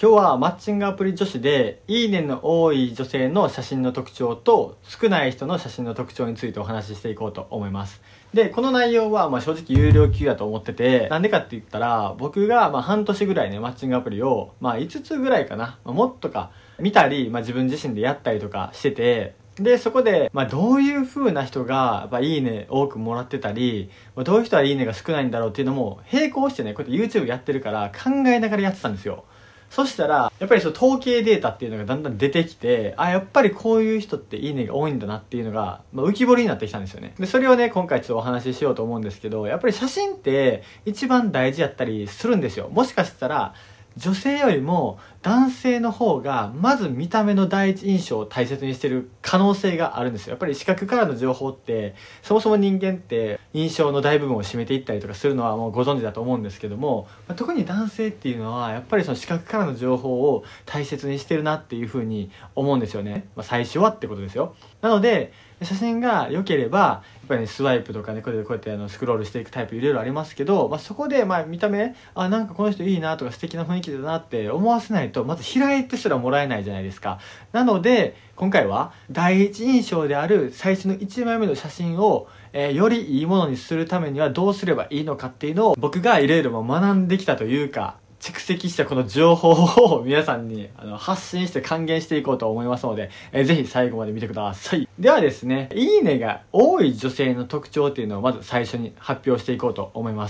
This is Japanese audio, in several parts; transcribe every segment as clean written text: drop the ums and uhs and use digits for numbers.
今日はマッチングアプリ女子でいいねの多い女性の写真の特徴と少ない人の写真の特徴についてお話ししていこうと思います。で、この内容は正直有料級だと思ってて、なんでかって言ったら僕が半年ぐらいね、マッチングアプリを5つぐらいかな、もっとか見たり、自分自身でやったりとかしてて、で、そこで、どういう風な人が、いいね多くもらってたり、どういう人はいいねが少ないんだろうっていうのも並行してね、こうやって YouTube やってるから考えながらやってたんですよ。そしたら、やっぱりその統計データっていうのがだんだん出てきて、やっぱりこういう人っていいねが多いんだなっていうのが、浮き彫りになってきたんですよね。で、それをね、今回ちょっとお話ししようと思うんですけど、やっぱり写真って一番大事やったりするんですよ。もしかしたら、女性よりも男性の方がまず見た目の第一印象を大切にしてる可能性があるんですよ。やっぱり視覚からの情報ってそもそも人間って印象の大部分を占めていったりとかするのはもうご存知だと思うんですけども、特に男性っていうのはやっぱりその視覚からの情報を大切にしてるなっていうふうに思うんですよね。最初はってことですよ。なので写真が良ければやっぱりね、スワイプとかね、こうやってスクロールしていくタイプいろいろありますけど、そこで見た目なんかこの人いいなとか素敵な雰囲気だなって思わせないとまず開いてすらもらえないじゃないですか。なので今回は第一印象である最初の1枚目の写真を、よりいいものにするためにはどうすればいいのかっていうのを僕がいろいろ学んできたというか、蓄積したこの情報を皆さんに発信して還元していこうと思いますので、ぜひ最後まで見てください。ではですね、いいねが多い女性の特徴っていうのをまず最初に発表していこうと思います。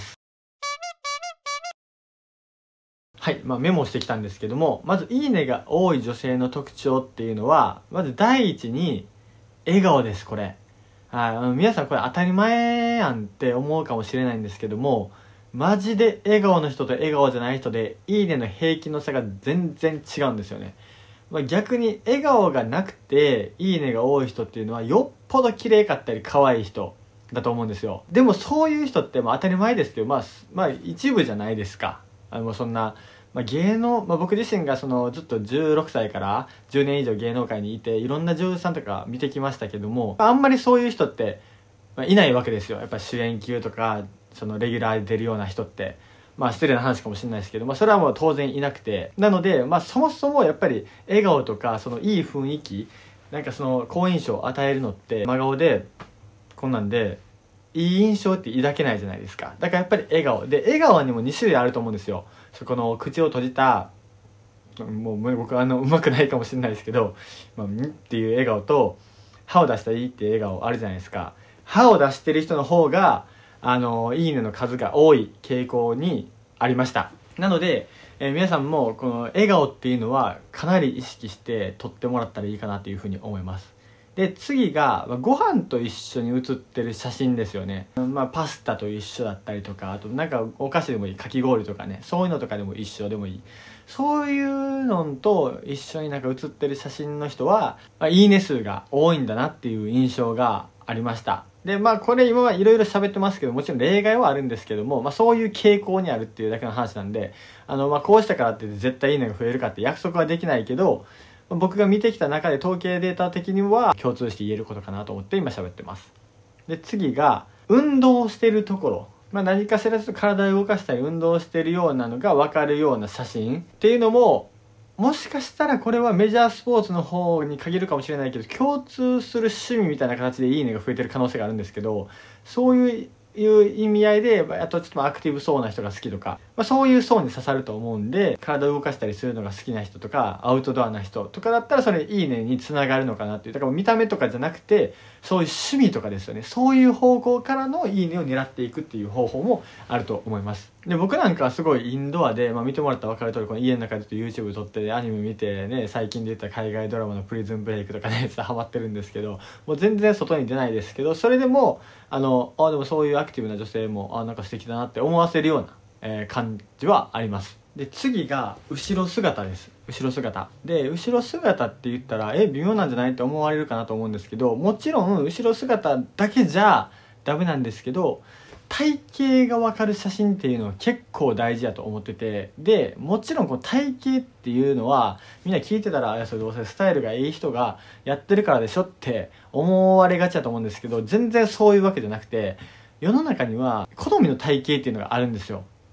はい、メモしてきたんですけども、まずいいねが多い女性の特徴っていうのは、まず第一に笑顔です。これ皆さんこれ当たり前やんって思うかもしれないんですけども、マジで笑顔の人と笑顔じゃない人でいいねの平均の差が全然違うんですよね。逆に笑顔がなくていいねが多い人っていうのはよっぽど綺麗かったり可愛い人だと思うんですよ。でもそういう人って当たり前ですけど、一部じゃないですか。そんな芸能、僕自身がずっと16歳から10年以上芸能界にいていろんな女優さんとか見てきましたけども、あんまりそういう人っていないわけですよ。やっぱ主演級とかそのレギュラーで出るような人って失礼な話かもしれないですけど、それはもう当然いなくて、なのでそもそもやっぱり笑顔とかそのいい雰囲気、なんかその好印象を与えるのって真顔でこんなんでいい印象って抱けないじゃないですか。だからやっぱり笑顔で、笑顔にも2種類あると思うんですよ。そこの口を閉じた、もう僕うまくないかもしれないですけど、んっていう笑顔と歯を出したらいいっていう笑顔あるじゃないですか。歯を出してる人の方がいいねの数が多い傾向にありました。なので、皆さんもこの笑顔っていうのはかなり意識して撮ってもらったらいいかなというふうに思います。で、次がご飯と一緒に写ってる写真ですよね。パスタと一緒だったりとか、あとなんかお菓子でもいい、かき氷とかね、そういうのとかでも一緒でもいい、そういうのと一緒になんか写ってる写真の人は、いいね数が多いんだなっていう印象がありました。で、これ今はいろいろ喋ってますけど、もちろん例外はあるんですけども、そういう傾向にあるっていうだけの話なんで、こうしたからって絶対いいねが増えるかって約束はできないけど、僕が見てきた中で統計データ的には共通して言えることかなと思って今喋ってます。で、次が運動してるところ、何かしら体を動かしたり運動してるようなのが分かるような写真っていうのも、もしかしたらこれはメジャースポーツの方に限るかもしれないけど、共通する趣味みたいな形でいいねが増えてる可能性があるんですけど、そういう意味合いで、あとちょっとアクティブそうな人が好きとか、そういう層に刺さると思うんで、体を動かしたりするのが好きな人とかアウトドアな人とかだったらそれいいねにつながるのかなっていう。だから見た目とかじゃなくてそういう趣味とかですよね。そういう方向からのいいねを狙っていくっていう方法もあると思います。で、僕なんかはすごいインドアで、見てもらったら分かる通り、この家の中でYouTube 撮ってアニメ見てね、最近で言ったら海外ドラマのプリズンブレイクとかねハマってるんですけど、もう全然外に出ないですけど、それでもでもそういうアクティブな女性もなんか素敵だなって思わせるような、感じはあります。で、次が後ろ姿です。後ろ姿で、後ろ姿って言ったら微妙なんじゃないって思われるかなと思うんですけど、もちろん後ろ姿だけじゃダメなんですけど、体型が分かる写真っていうのは結構大事だと思ってて、でもちろんこの体型っていうのはみんな聞いてたら、それどうせスタイルがいい人がやってるからでしょって思われがちだと思うんですけど、全然そういうわけじゃなくて、世の中には好みの体型っていうのがあるんですよ。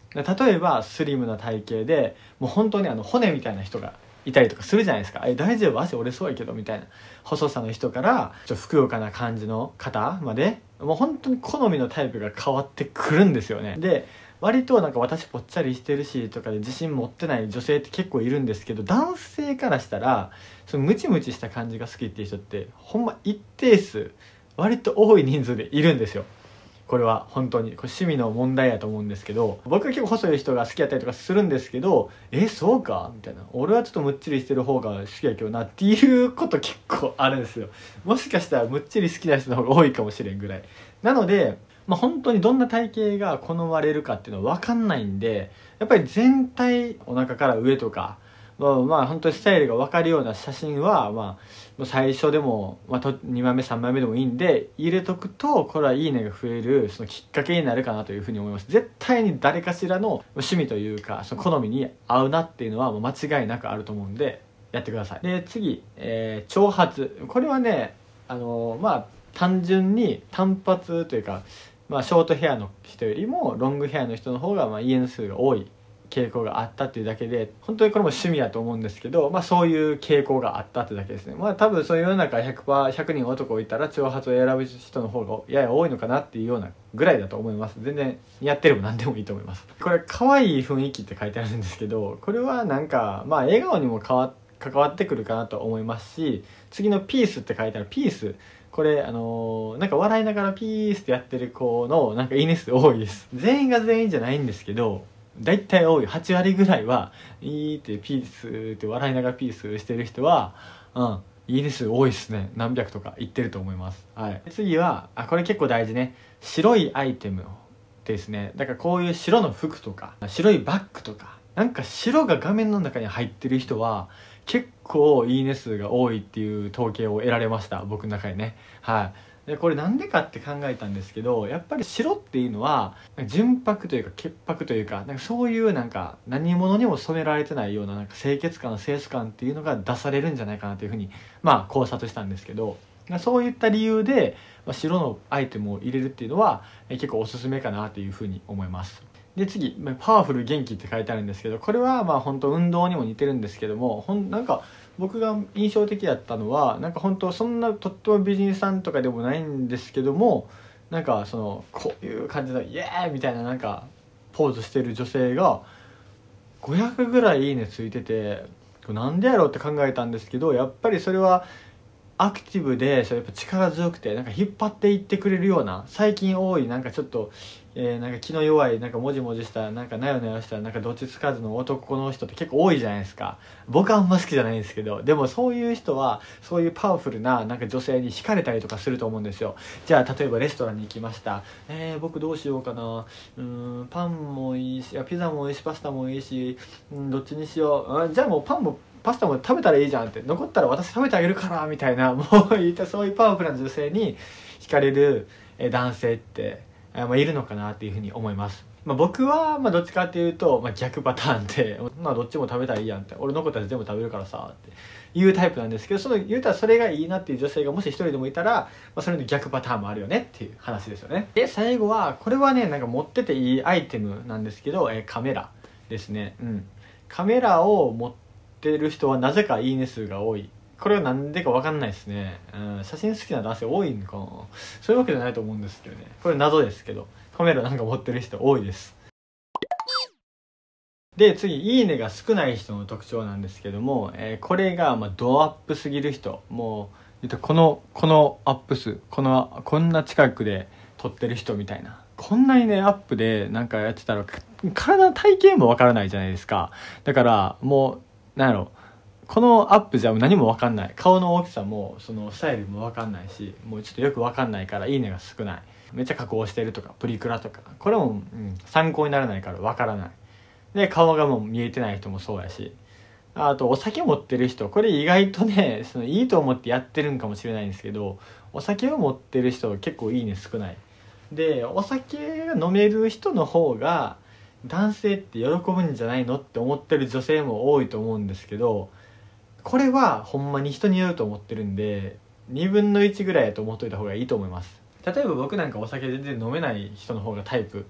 例えばスリムな体型でもう本当に骨みたいな人がいたりとかするじゃないですか。大丈夫、足折れそうやけどみたいな細さの人からふくよかな感じの方まで、もう本当に好みのタイプが変わってくるんですよね。で割となんか私ぽっちゃりしてるしとかで自信持ってない女性って結構いるんですけど、男性からしたらそのムチムチした感じが好きっていう人ってほんま一定数割と多い人数でいるんですよ。これは本当にこれ趣味の問題やと思うんですけど、僕は結構細い人が好きやったりとかするんですけど、そうかみたいな、俺はちょっとむっちりしてる方が好きやけどなっていうこと結構あるんですよ。もしかしたらむっちり好きな人の方が多いかもしれんぐらいなので、本当にどんな体型が好まれるかっていうのは分かんないんで、やっぱり全体お腹から上とか本当にスタイルが分かるような写真は最初でも、2枚目3枚目でもいいんで入れとくと、これはいいねが増えるそのきっかけになるかなというふうに思います。絶対に誰かしらの趣味というかその好みに合うなっていうのはもう間違いなくあると思うんでやってください。で次、長髪。これはね単純に単発というか、ショートヘアの人よりもロングヘアの人の方がいいね数が多い傾向があったっていうだけで、本当にこれも趣味やと思うんですけど、そういう傾向があったってだけですね。多分そういう世の中 100% 人男いたら長髪を選ぶ人の方がやや多いのかなっていうようなぐらいだと思います。全然似合ってれば何でもいいと思います。これ可愛い雰囲気って書いてあるんですけど、これはなんか笑顔にも関わってくるかなと思いますし、次のピースって書いてあるピース、これなんか笑いながらピースってやってる子のなんかいいね数多いです。全員が全員じゃないんですけど、だいたい多い8割ぐらいはいいってピースって笑いながらピースしてる人はいいね数多いですね。何百とかいってると思います。はい。次はこれ結構大事ね、白いアイテムですね。だからこういう白の服とか白いバッグとかなんか白が画面の中に入ってる人は結構いいね数が多いっていう統計を得られました、僕の中でね。はい。でこれなんでかって考えたんですけど、やっぱり白っていうのは純白というか潔白というか、なんかそういうなんか何物にも染められてないようななんか清潔感清楚感っていうのが出されるんじゃないかなというふうに考察したんですけど、そういった理由で白のアイテムを入れるっていうのは結構おすすめかなというふうに思います。で次パワフル元気って書いてあるんですけど、これは本当運動にも似てるんですけども、なんか僕が印象的だったのはなんか本当そんなとっても美人さんとかでもないんですけども、なんかこういう感じのイエーイみたいななんかポーズしてる女性が500ぐらいいいねついてて、これなんでやろうって考えたんですけど、やっぱりそれはアクティブでやっぱ力強くてなんか引っ張っていってくれるような、最近多いなんかちょっとなんか気の弱いなんかもじもじしたなんかなよなよしたなんかどっちつかずの男の人って結構多いじゃないですか。僕はあんま好きじゃないんですけど、でもそういう人はそういうパワフルななんか女性に惹かれたりとかすると思うんですよ。じゃあ例えばレストランに行きました。僕どうしようかな、パンもいいしピザもいいしパスタもいいし、どっちにしよう、じゃあもうパンもパスタも食べたらいいじゃんって、残ったら私食べてあげるからみたいな、もういったそういうパワフルな女性に惹かれる男性っているのかなっていうふうに思います。僕はどっちかっていうと、逆パターンでどっちも食べたらいいやんって、俺残ったら全部食べるからさっていうタイプなんですけど、言うたらそれがいいなっていう女性がもし一人でもいたら、それの逆パターンもあるよねっていう話ですよね。で最後はこれはねなんか持ってていいアイテムなんですけど、カメラですね。カメラを持ってる人はなぜかいいね数が多い。これはなんでか分かんないですね。写真好きな男性多いんかな、そういうわけじゃないと思うんですけどね。これ謎ですけどカメラなんか持ってる人多いです。で次、いいねが少ない人の特徴なんですけども、これがドアップすぎる人、もうこのアップ数、こんな近くで撮ってる人みたいな、こんなにねアップでなんかやってたら体の体型もわからないじゃないですか。だからもうなんやろ、このアップじゃ何もわかんない、顔の大きさもそのスタイルもわかんないし、もうちょっとよくわかんないからいいねが少ない、めっちゃ加工してるとかプリクラとか、これも、参考にならないからわからないで、顔がもう見えてない人もそうやし、あとお酒持ってる人、これ意外とねいいと思ってやってるんかもしれないんですけど、お酒を持ってる人結構いいね少ないで、お酒が飲める人の方が男性って喜ぶんじゃないのって思ってる女性も多いと思うんですけど、これはほんまに人によると思ってるんで、2分の1ぐらいやと思っといた方がいいと思います。例えば僕なんかお酒全然飲めない人の方がタイプ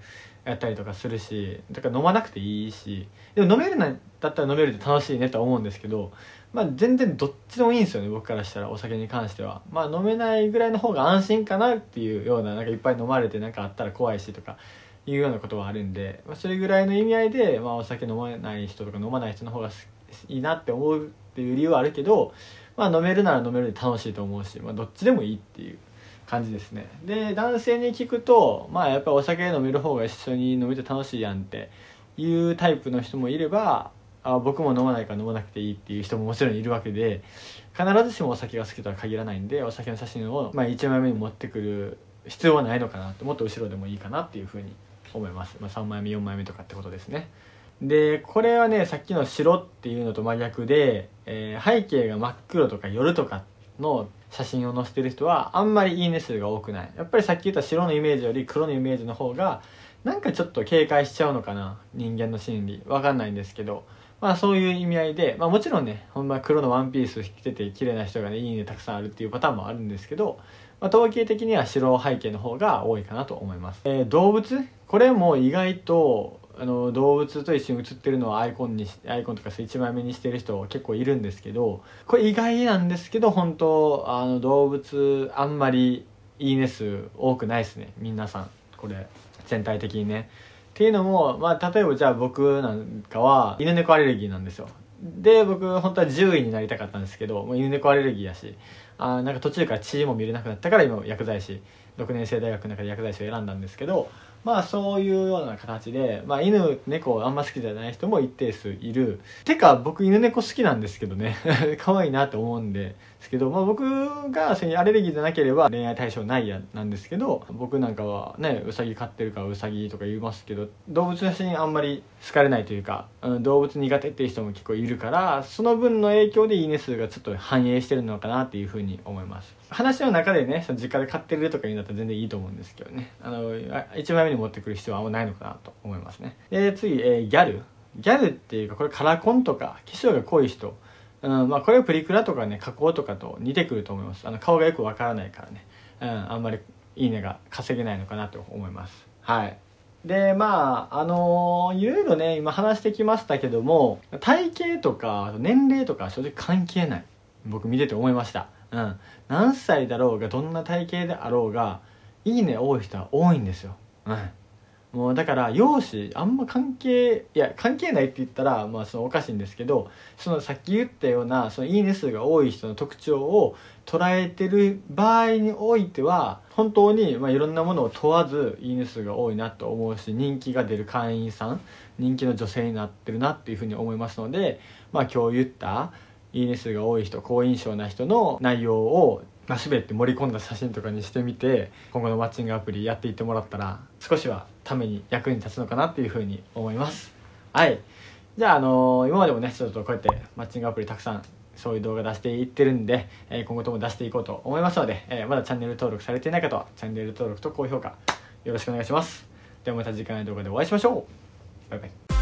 やったりとかするし、だから飲まなくていいし、でも飲めるんだったら飲めるって楽しいねとは思うんですけど、まあ全然どっちでもいいんですよね、僕からしたら。お酒に関してはまあ飲めないぐらいの方が安心かなっていうような、なんかいっぱい飲まれてなんかあったら怖いしとかいうようなことはあるんで、まあ、それぐらいの意味合いで、まあ、お酒飲まない人とか飲まない人の方がいいなって思うっていう理由はあるけど、まあ飲めるなら飲めるで楽しいと思うし、まあ、どっちでもいいっていう感じですね。で男性に聞くと、まあやっぱりお酒飲める方が一緒に飲めて楽しいやんっていうタイプの人もいれば、僕も飲まないから飲まなくていいっていう人ももちろんいるわけで、必ずしもお酒が好きとは限らないんで、お酒の写真を、まあ、1枚目に持ってくる必要はないのかなって、もっと後ろでもいいかなっていうふうに思います。まあ、3枚目4枚目とかってことですね。でこれはね、さっきの白っていうのと真逆で、背景が真っ黒とか夜とかの写真を載せてる人はあんまりいいね数が多くない。やっぱりさっき言った白のイメージより黒のイメージの方がなんかちょっと警戒しちゃうのかな、人間の心理わかんないんですけど、まあそういう意味合いで、まあもちろんね、ほんま黒のワンピース着てて綺麗な人がね、いいねたくさんあるっていうパターンもあるんですけど、まあ、統計的には白背景の方が多いかなと思います。動物、これも意外と動物と一緒に写ってるのはアイコンとか1枚目にしてる人結構いるんですけど、これ意外なんですけど、本当動物あんまりいいね数多くないですね、皆さん。これ全体的にね。っていうのも、まあ例えばじゃあ僕なんかは犬猫アレルギーなんですよ。で僕本当は獣医になりたかったんですけど、もう犬猫アレルギーやし、なんか途中から血も見れなくなったから今薬剤師、6年生大学の中で薬剤師を選んだんですけど、まあそういうような形で、まあ犬猫あんま好きじゃない人も一定数いる。てか僕犬猫好きなんですけどね可愛いなと思うんですけど、まあ僕がアレルギーじゃなければ恋愛対象ないやなんですけど、僕なんかはね、ウサギ飼ってるからウサギとか言いますけど、動物の写真あんまり好かれないというか、動物苦手っていう人も結構いるから、その分の影響でいいね数がちょっと反映してるのかなっていうふうに思います。話の中でね、その実家で飼ってるとか言うんだったら全然いいと思うんですけどね、1枚目に持ってくる必要はあんまないのかなと思いますね。で次、ギャルっていうか、これカラコンとか化粧が濃い人、まあこれはプリクラとかね、加工とかと似てくると思います。顔がよくわからないからね、あんまりいいねが稼げないのかなと思います。はい。でまあいろいろね今話してきましたけども、体型とか年齢とか正直関係ない、僕見てて思いました。何歳だろうがどんな体型であろうがいいね多い人は多いんですよ。もうだから容姿あんま関係ないって言ったらまあそのおかしいんですけど、そのさっき言ったようなそのいいね数が多い人の特徴を捉えてる場合においては本当にまあいろんなものを問わずいいね数が多いなと思うし、人気が出る会員さん、人気の女性になってるなっていうふうに思いますので、まあ今日言ったいいね数が多い人、好印象な人の内容を全て盛り込んだ写真とかにしてみて、今後のマッチングアプリやっていってもらったら少しはために役に立つのかなっていうふうに思います。はい。じゃあ今までもねちょっとこうやってマッチングアプリたくさんそういう動画出していってるんで、今後とも出していこうと思いますので、まだチャンネル登録されていない方はチャンネル登録と高評価よろしくお願いします。ではまた次回の動画でお会いしましょう。バイバイ。